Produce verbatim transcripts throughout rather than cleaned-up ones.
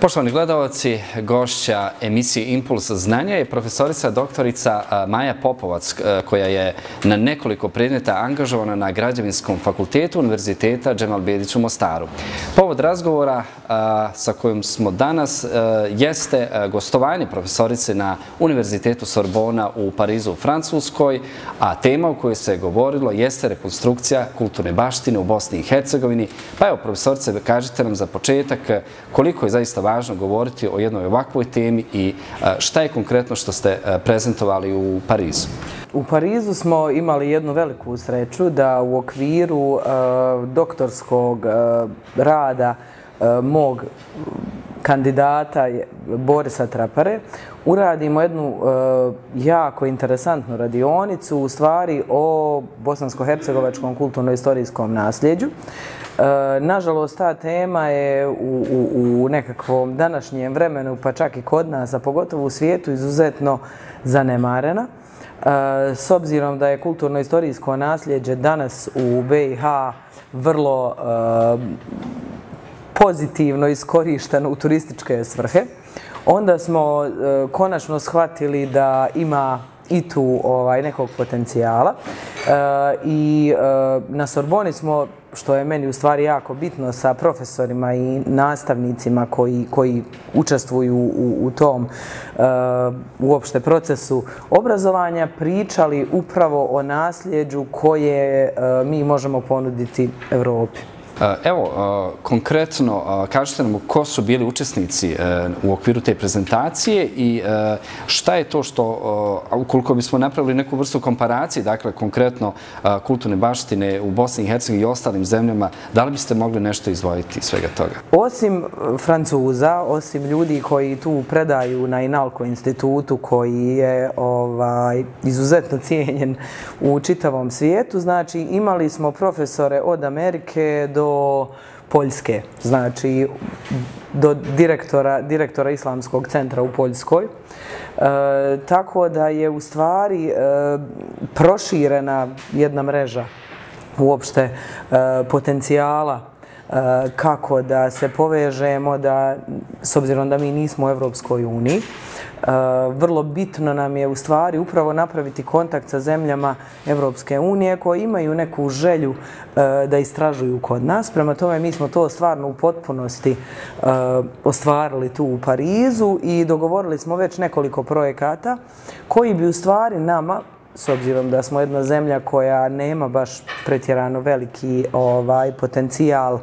Poštovani gledalci, gošća emisije Impuls znanja je profesorica doktorica Maja Popovac, koja je na nekoliko predmeta angažovana na Građevinskom fakultetu Univerziteta Džemal-Bedić u Mostaru. Povod razgovora sa kojim smo danas jeste gostovanje profesorice na Univerzitetu Sorbona u Parizu u Francuskoj, a tema o kojoj se govorilo jeste rekonstrukcija kulturne baštine u Bosni i Hercegovini. Pa evo, profesorice, kažite nam za početak koliko je zaista važno govoriti o jednoj ovakvoj temi i šta je konkretno što ste prezentovali u Parizu? U Parizu smo imali jednu veliku sreću da u okviru doktorskog rada mog kandidata Borisa Trapare uradimo jednu jako interesantnu radionicu u stvari o bosansko-hercegovačkom kulturno-istorijskom nasljeđu. Nažalost, ta tema je u, u, u nekakvom današnjem vremenu, pa čak i kod nas, a pogotovo u svijetu, izuzetno zanemarena. S obzirom da je kulturno-istorijsko nasljeđe danas u B i H vrlo pozitivno iskorišteno u turističke svrhe, onda smo konačno shvatili da ima i tu ovaj, nekog potencijala. E, I e, na Sorboni smo, što je meni u stvari jako bitno, sa profesorima i nastavnicima koji, koji učestvuju u, u tom e, uopšte procesu obrazovanja, pričali upravo o nasljeđu koje e, mi možemo ponuditi Europi. Evo, konkretno, kažete nam ko su bili učesnici u okviru te prezentacije i šta je to što, ukoliko bismo napravili neku vrstu komparacije, dakle, konkretno kulturne baštine u Bosni i Hercegovini i ostalim zemljama, da li biste mogli nešto izdvojiti iz svega toga? Osim Francuza, osim ljudi koji tu predaju na Inalco institutu, koji je ovaj, izuzetno cijenjen u čitavom svijetu, znači imali smo profesore od Amerike do do Poljske, znači do direktora, direktora Islamskog centra u Poljskoj. E, tako da je u stvari e, proširena jedna mreža uopšte e, potencijala e, kako da se povežemo, da, s obzirom da mi nismo u Evropskoj uniji, vrlo bitno nam je u stvari upravo napraviti kontakt sa zemljama Evropske unije koje imaju neku želju da istražuju kod nas. Prema tome mi smo to stvarno u potpunosti ostvarili tu u Parizu i dogovorili smo već nekoliko projekata koji bi u stvari nama, s obzirom da smo jedna zemlja koja nema baš pretjerano veliki ovaj, potencijal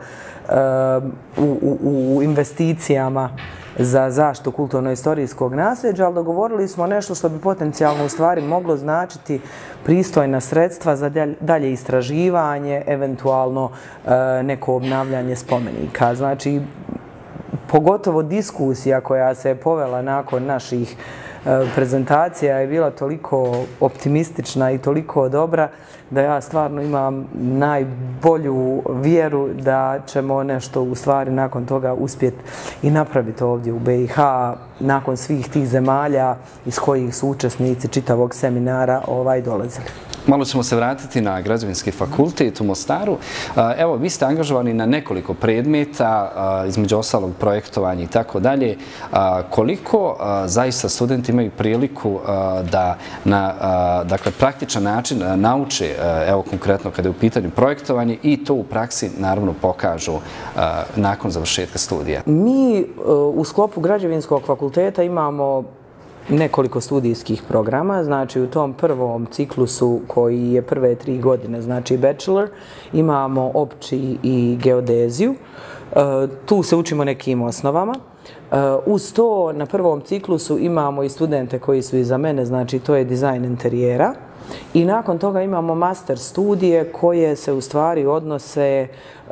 u, u, u investicijama za zaštitu kulturno-istorijskog nasljeđa, ali dogovorili smo nešto što bi potencijalno u stvari moglo značiti pristojna sredstva za dalje istraživanje, eventualno neko obnavljanje spomenika. Znači, pogotovo diskusija koja se je povela nakon naših prezentacija je bila toliko optimistična i toliko dobra da ja stvarno imam najbolju vjeru da ćemo nešto u stvari nakon toga uspjeti i napraviti ovdje u B i H nakon svih tih zemalja iz kojih su učesnici čitavog seminara ovaj dolazili. Malo ćemo se vratiti na Građevinski fakultet u Mostaru. Evo, vi ste angažovani na nekoliko predmeta, između ostalog projektovanja i tako dalje. Koliko zaista studenti imaju priliku da na dakle, praktičan način nauče, evo konkretno kada je u pitanju projektovanje, i to u praksi naravno pokažu nakon završetka studija? Mi u sklopu Građevinskog fakulteta imamo nekoliko studijskih programa, znači u tom prvom ciklusu koji je prve tri godine, znači bachelor, imamo opći i geodeziju. Tu se učimo nekim osnovama. Uz to na prvom ciklusu imamo i studente koji su iza mene, znači to je dizajn interijera. I nakon toga imamo master studije koje se u stvari odnose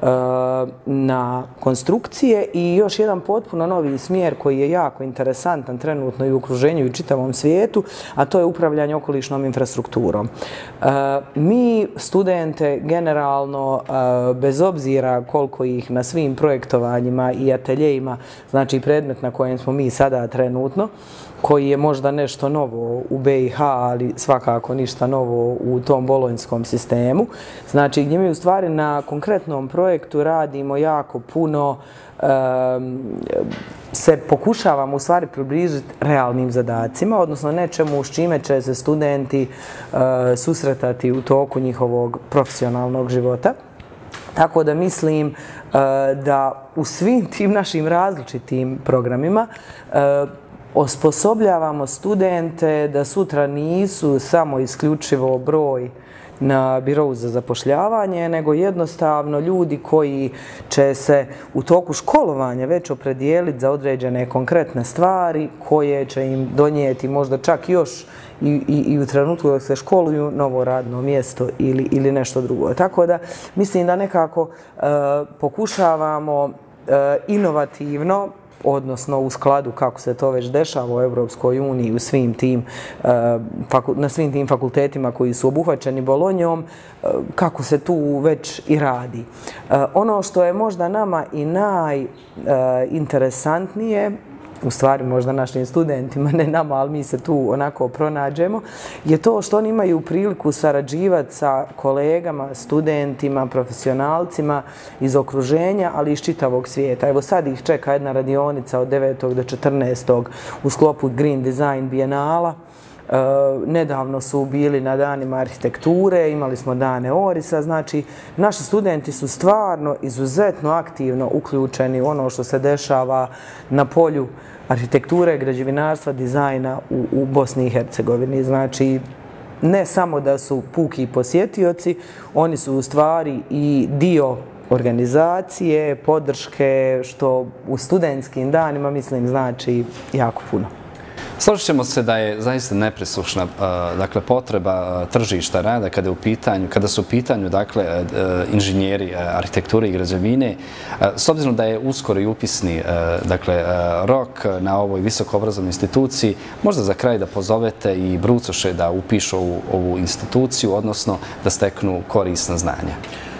na konstrukcije i još jedan potpuno novi smjer koji je jako interesantan trenutno i u okruženju i u čitavom svijetu, a to je upravljanje okolišnom infrastrukturom. Mi studente generalno, bez obzira koliko ih na svim projektovanjima i ateljejima, znači predmet na kojem smo mi sada trenutno, koji je možda nešto novo u B i H, ali svakako ništa novo u tom bolonjskom sistemu. Znači, gdje mi u stvari na konkretnom projektu projektu radimo jako puno, se pokušavamo u stvari približiti realnim zadacima, odnosno nečemu s čime će se studenti susretati u toku njihovog profesionalnog života. Tako da mislim da u svim tim našim različitim programima osposobljavamo studente da sutra nisu samo isključivo broj na birou za zapošljavanje, nego jednostavno ljudi koji će se u toku školovanja već opredijeliti za određene konkretne stvari koje će im donijeti možda čak još i, i, i u trenutku dok se školuju novo radno mjesto ili, ili nešto drugo. Tako da mislim da nekako e, pokušavamo e, inovativno, odnosno u skladu kako se to već dešava u Europskoj uniji u svim tim, na svim tim fakultetima koji su obuhvaćeni Bolonjom, kako se tu već i radi. Ono što je možda nama i najinteresantnije, u stvari možda našim studentima, ne nama, ali mi se tu onako pronađemo, je to što oni imaju priliku sarađivati sa kolegama, studentima, profesionalcima iz okruženja, ali i iz čitavog svijeta. Evo sad ih čeka jedna radionica od devetog do četrnaestog u sklopu Green Design Bienala. Nedavno su bili na danima arhitekture, imali smo dane Orisa, znači naši studenti su stvarno izuzetno aktivno uključeni u ono što se dešava na polju arhitekture, građevinarstva, dizajna u, u Bosni i Hercegovini. Znači, ne samo da su puki posjetioci, oni su u stvari i dio organizacije, podrške, što u studentskim danima, mislim, znači jako puno. Složit ćemo se da je zaista nepresušna dakle, potreba tržišta rada kada, je u pitanju, kada su u pitanju dakle, inženjeri arhitekture i građevine. S obzirom da je uskoro i upisni dakle, rok na ovoj visokoobrazovnoj instituciji, možda za kraj da pozovete i brucoše da upišu ovu, ovu instituciju, odnosno da steknu korisna znanja.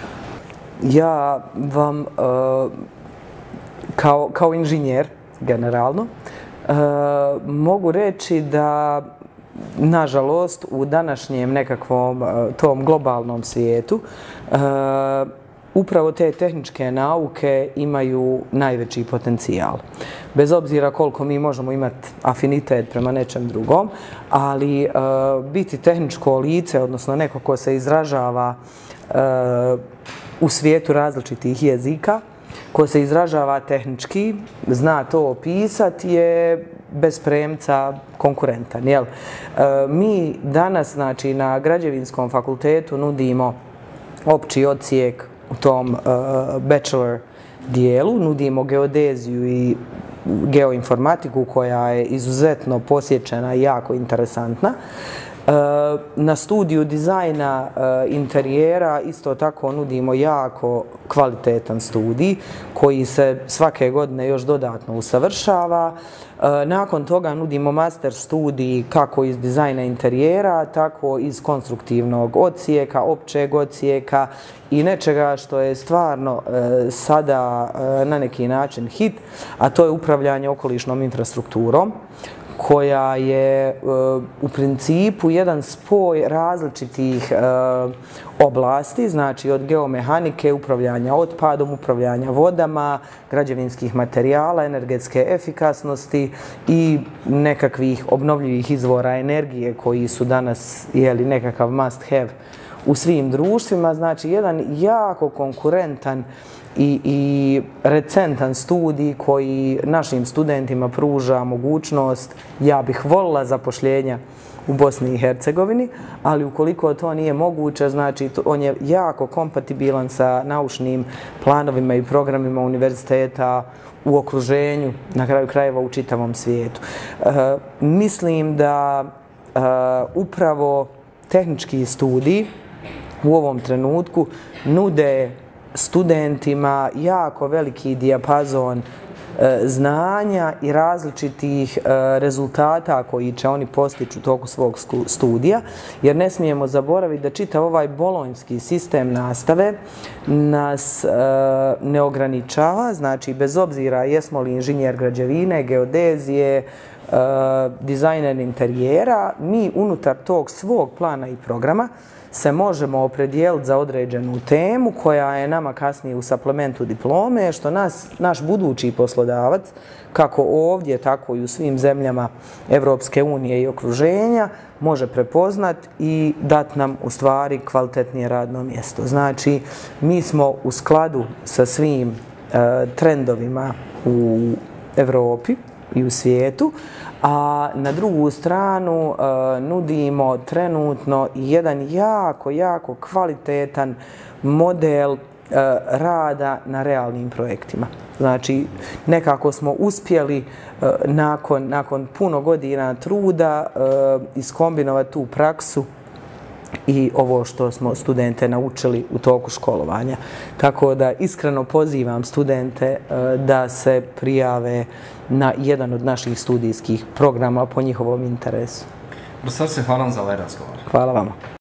Ja vam kao, kao inženjer generalno Uh, mogu reći da, nažalost, u današnjem nekakvom uh, tom globalnom svijetu uh, upravo te tehničke nauke imaju najveći potencijal. Bez obzira koliko mi možemo imati afinitet prema nečem drugom, ali uh, biti tehničko lice, odnosno neko ko se izražava uh, u svijetu različitih jezika, ko se izražava tehnički, zna to opisati, je bez premca konkurentan. Jel? E, mi danas znači, na Građevinskom fakultetu nudimo opći odsjek u tom e, bachelor dijelu, nudimo geodeziju i geoinformatiku koja je izuzetno posjećena i jako interesantna. Na studiju dizajna interijera isto tako nudimo jako kvalitetan studij koji se svake godine još dodatno usavršava. Nakon toga nudimo master studij kako iz dizajna interijera, tako iz konstruktivnog odsjeka, općeg odsjeka i nečega što je stvarno sada na neki način hit, a to je upravljanje okolišnom infrastrukturom, koja je u principu jedan spoj različitih oblasti, znači od geomehanike, upravljanja otpadom, upravljanja vodama, građevinskih materijala, energetske efikasnosti i nekakvih obnovljivih izvora energije koji su danas jeli, nekakav must have u svim društvima. Znači jedan jako konkurentan I, i recentan studij koji našim studentima pruža mogućnost, ja bih volila zapošljenja u Bosni i Hercegovini, ali ukoliko to nije moguće, znači on je jako kompatibilan sa naučnim planovima i programima univerziteta u okruženju, na kraju krajeva u čitavom svijetu. E, mislim da e, upravo tehnički studij u ovom trenutku nude studentima jako veliki dijapazon e, znanja i različitih e, rezultata koji će oni postići u toku svog studija, jer ne smijemo zaboraviti da čitav ovaj bolonjski sistem nastave nas e, ne ograničava, znači bez obzira jesmo li inženjer građevine, geodezije, e, dizajner interijera, mi unutar tog svog plana i programa se možemo opredijeliti za određenu temu koja je nama kasnije u suplementu diplome, što nas, naš budući poslodavac, kako ovdje, tako i u svim zemljama Evropske unije i okruženja, može prepoznat i dati nam u stvari kvalitetnije radno mjesto. Znači, mi smo u skladu sa svim e, trendovima u Evropi i u svijetu, a na drugu stranu e, nudimo trenutno jedan jako, jako kvalitetan model e, rada na realnim projektima. Znači, nekako smo uspjeli e, nakon, nakon puno godina truda e, iskombinovati tu praksu i ovo što smo studente naučili u toku školovanja. Tako da iskreno pozivam studente e, da se prijave na jedan od naših studijskih programa po njihovom interesu. Profesorice, hvala vam za ovaj razgovor. Hvala vama.